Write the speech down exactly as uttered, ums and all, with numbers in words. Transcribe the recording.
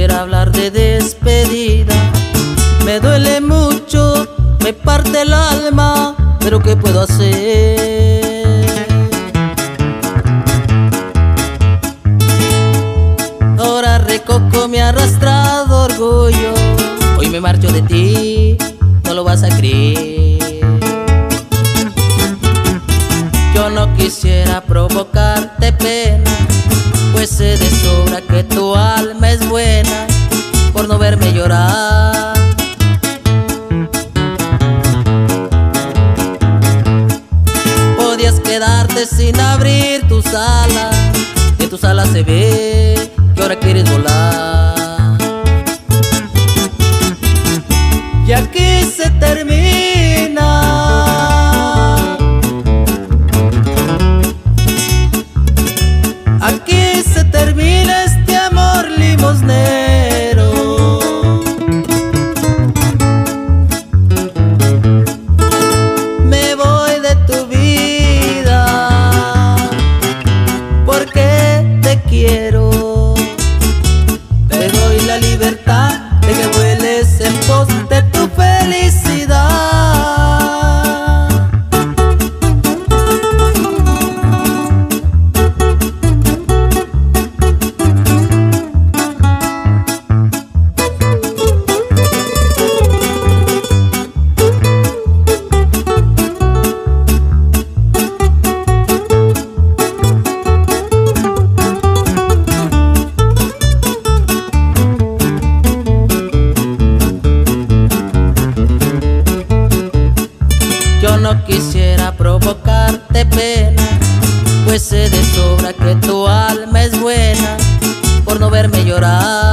quisiera hablar de despedida. Me duele mucho, me parte el alma, pero ¿qué puedo hacer? Ahora recojo mi arrastrado orgullo. Hoy me marcho de ti, no lo vas a creer. Yo no quisiera provocarte pena, pues sé de sobra que tu alma es buena por no verme llorar. Podías quedarte sin abrir tus alas, que tus alas se ve que ahora quieres volar. Y aquí se termina, aquí se termina este amor limosnero. Me voy de tu vida porque te quiero. Te doy la libertad de que vueles en pos de tu felicidad. Yo no quisiera provocarte pena, pues sé de sobra que tu alma es buena por no verme llorar.